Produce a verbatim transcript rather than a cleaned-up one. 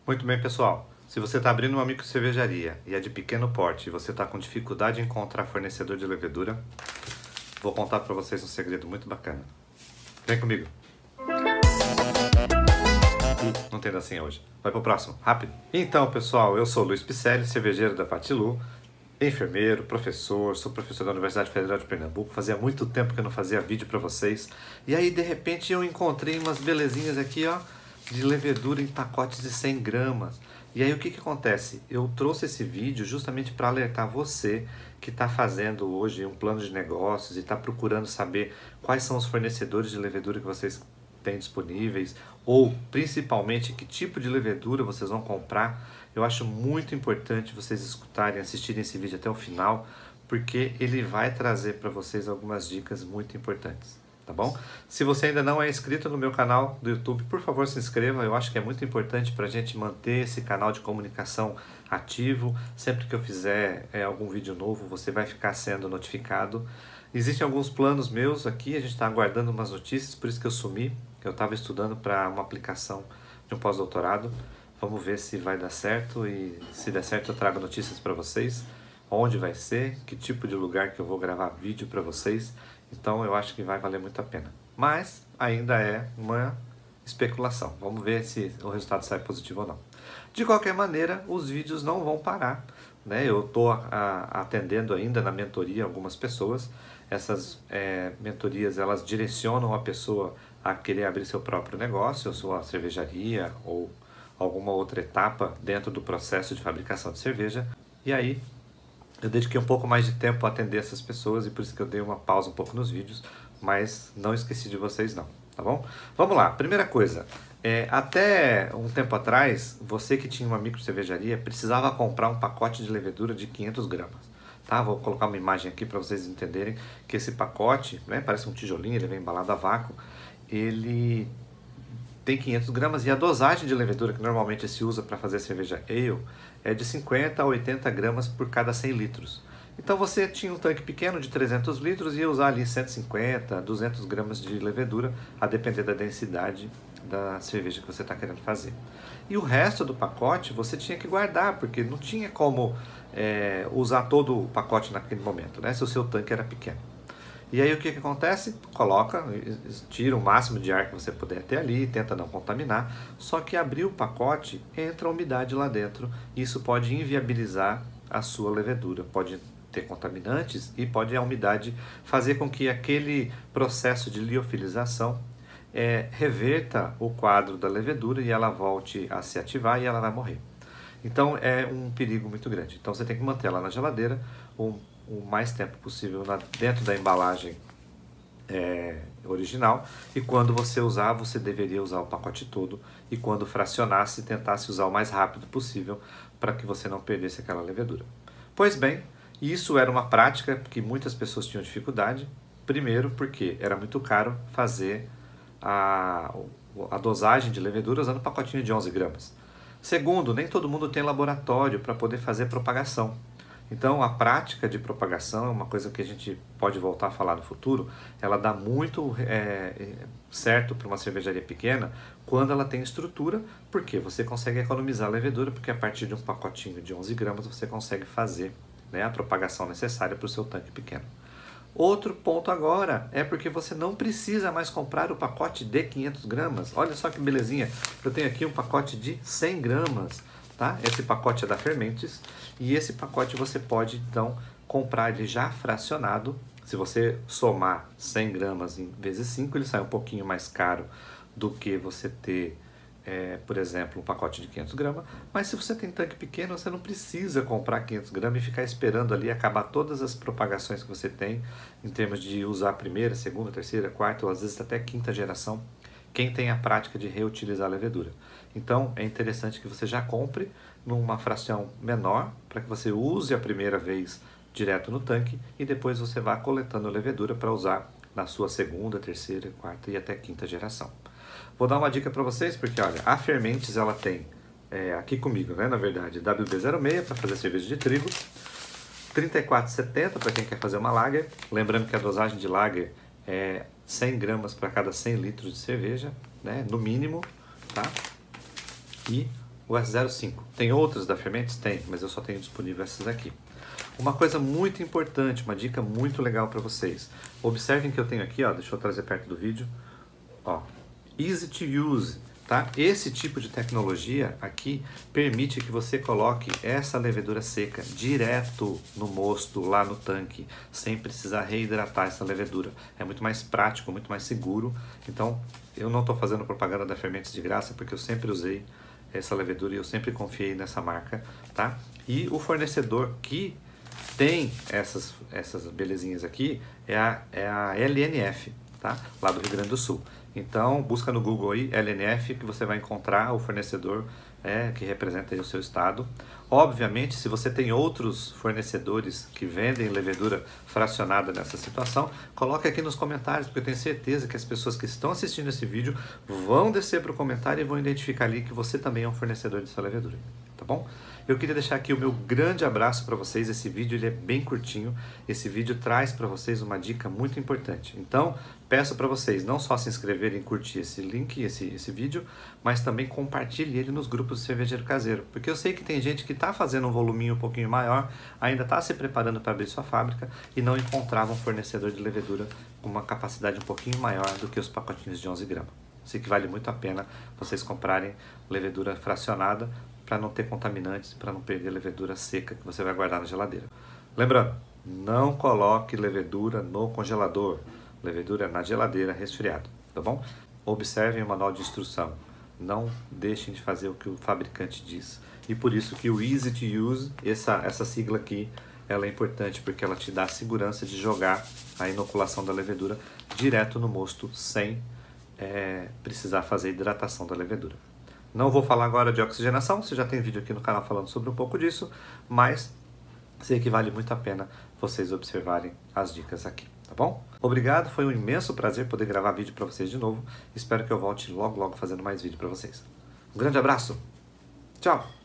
Muito bem, pessoal. Se você está abrindo uma micro cervejaria e é de pequeno porte e você está com dificuldade em encontrar fornecedor de levedura, vou contar para vocês um segredo muito bacana. Vem comigo. Ih, não tem dancinha hoje. Vai pro próximo, rápido. Então, pessoal, eu sou Luiz Picelli, cervejeiro da Patilu, enfermeiro, professor, sou professor da Universidade Federal de Pernambuco. Fazia muito tempo que eu não fazia vídeo para vocês. E aí, de repente, eu encontrei umas belezinhas aqui, ó, de levedura em pacotes de cem gramas. E aí o que que acontece? Eu trouxe esse vídeo justamente para alertar você que está fazendo hoje um plano de negócios e está procurando saber quais são os fornecedores de levedura que vocês têm disponíveis, ou principalmente que tipo de levedura vocês vão comprar. Eu acho muito importante vocês escutarem, assistirem esse vídeo até o final, porque ele vai trazer para vocês algumas dicas muito importantes. Tá bom? Se você ainda não é inscrito no meu canal do YouTube, por favor se inscreva. Eu acho que é muito importante para a gente manter esse canal de comunicação ativo. Sempre que eu fizer é, algum vídeo novo, você vai ficar sendo notificado. Existem alguns planos meus aqui, a gente está aguardando umas notícias, por isso que eu sumi. Eu estava estudando para uma aplicação de um pós-doutorado. Vamos ver se vai dar certo, e se der certo eu trago notícias para vocês. Onde vai ser, que tipo de lugar que eu vou gravar vídeo para vocês. Então eu acho que vai valer muito a pena. Mas ainda é uma especulação. Vamos ver se o resultado sai positivo ou não. De qualquer maneira, os vídeos não vão parar, né? Eu estou atendendo ainda na mentoria algumas pessoas. Essas é, mentorias, elas direcionam a pessoa a querer abrir seu próprio negócio, ou sua cervejaria, ou alguma outra etapa dentro do processo de fabricação de cerveja. E aí, eu dediquei um pouco mais de tempo a atender essas pessoas e por isso que eu dei uma pausa um pouco nos vídeos, mas não esqueci de vocês não, tá bom? Vamos lá, primeira coisa, é, até um tempo atrás, você que tinha uma micro cervejaria precisava comprar um pacote de levedura de quinhentos gramas, tá? Vou colocar uma imagem aqui para vocês entenderem que esse pacote, né, parece um tijolinho, ele vem embalado a vácuo, ele tem quinhentos gramas e a dosagem de levedura que normalmente se usa para fazer cerveja ale é de cinquenta a oitenta gramas por cada cem litros. Então você tinha um tanque pequeno de trezentos litros e ia usar ali cento e cinquenta, duzentos gramas de levedura, a depender da densidade da cerveja que você está querendo fazer. E o resto do pacote você tinha que guardar, porque não tinha como é, usar todo o pacote naquele momento, né, se o seu tanque era pequeno. E aí o que que acontece? Coloca, tira o máximo de ar que você puder ter ali, tenta não contaminar, só que abrir o pacote, entra a umidade lá dentro, e isso pode inviabilizar a sua levedura, pode ter contaminantes e pode a umidade fazer com que aquele processo de liofilização é, reverta o quadro da levedura e ela volte a se ativar e ela vai morrer. Então é um perigo muito grande, então você tem que manter ela na geladeira, um o mais tempo possível na, dentro da embalagem é, original, e quando você usar, você deveria usar o pacote todo, e quando fracionasse, tentasse usar o mais rápido possível para que você não perdesse aquela levedura. Pois bem, isso era uma prática que muitas pessoas tinham dificuldade, primeiro porque era muito caro fazer a, a dosagem de levedura usando um pacotinho de onze gramas. Segundo, nem todo mundo tem laboratório para poder fazer propagação. Então a prática de propagação é uma coisa que a gente pode voltar a falar no futuro. Ela dá muito é, certo para uma cervejaria pequena quando ela tem estrutura, porque você consegue economizar a levedura, porque a partir de um pacotinho de onze gramas você consegue fazer, né, a propagação necessária para o seu tanque pequeno. Outro ponto agora é porque você não precisa mais comprar o pacote de quinhentos gramas. Olha só que belezinha, eu tenho aqui um pacote de cem gramas. Tá? Esse pacote é da Fermentes e esse pacote você pode então comprar ele já fracionado. Se você somar cem gramas em vezes cinco, ele sai um pouquinho mais caro do que você ter, é, por exemplo, um pacote de quinhentos gramas. Mas se você tem tanque pequeno, você não precisa comprar quinhentos gramas e ficar esperando ali acabar todas as propagações que você tem em termos de usar a primeira, segunda, terceira, quarta ou às vezes até quinta geração. Quem tem a prática de reutilizar a levedura. Então é interessante que você já compre numa fração menor, para que você use a primeira vez direto no tanque e depois você vá coletando a levedura para usar na sua segunda, terceira, quarta e até quinta geração. Vou dar uma dica para vocês, porque olha, a Fermentes ela tem é, aqui comigo, né, na verdade, W B zero seis para fazer cerveja de trigo, trinta e quatro setenta para quem quer fazer uma lager, lembrando que a dosagem de lager é cem gramas para cada cem litros de cerveja, né, no mínimo, tá? E o S zero cinco. Tem outras da Fermentes? Tem, mas eu só tenho disponível essas aqui. Uma coisa muito importante, uma dica muito legal para vocês. Observem que eu tenho aqui, ó, deixa eu trazer perto do vídeo, ó, Easy to Use, tá? Esse tipo de tecnologia aqui permite que você coloque essa levedura seca direto no mosto, lá no tanque, sem precisar reidratar essa levedura. É muito mais prático, muito mais seguro. Então, eu não estou fazendo propaganda da Fermentes de graça, porque eu sempre usei essa levedura e eu sempre confiei nessa marca, tá? E o fornecedor que tem essas, essas belezinhas aqui é a, é a L N F, tá? Lá do Rio Grande do Sul. Então, busca no Google aí, L N F, que você vai encontrar o fornecedor é, que representa aí o seu estado. Obviamente, se você tem outros fornecedores que vendem levedura fracionada nessa situação, coloque aqui nos comentários, porque eu tenho certeza que as pessoas que estão assistindo esse vídeo vão descer para o comentário e vão identificar ali que você também é um fornecedor dessa levedura, tá bom? Eu queria deixar aqui o meu grande abraço para vocês. Esse vídeo ele é bem curtinho. Esse vídeo traz para vocês uma dica muito importante. Então, peço para vocês não só se inscreverem e curtir esse link, esse, esse vídeo, mas também compartilhe ele nos grupos de cervejeiro caseiro. Porque eu sei que tem gente que está fazendo um voluminho um pouquinho maior, ainda está se preparando para abrir sua fábrica e não encontrava um fornecedor de levedura com uma capacidade um pouquinho maior do que os pacotinhos de onze gramas. Sei que vale muito a pena vocês comprarem levedura fracionada para não ter contaminantes, para não perder levedura seca que você vai guardar na geladeira. Lembrando, não coloque levedura no congelador. Levedura é na geladeira, resfriado, tá bom? Observem o manual de instrução. Não deixem de fazer o que o fabricante diz. E por isso que o Easy to Use, essa, essa sigla aqui, ela é importante porque ela te dá a segurança de jogar a inoculação da levedura direto no mosto sem é, precisar fazer hidratação da levedura. Não vou falar agora de oxigenação, você já tem vídeo aqui no canal falando sobre um pouco disso, mas sei que vale muito a pena vocês observarem as dicas aqui, tá bom? Obrigado, foi um imenso prazer poder gravar vídeo para vocês de novo. Espero que eu volte logo logo fazendo mais vídeo para vocês. Um grande abraço, tchau!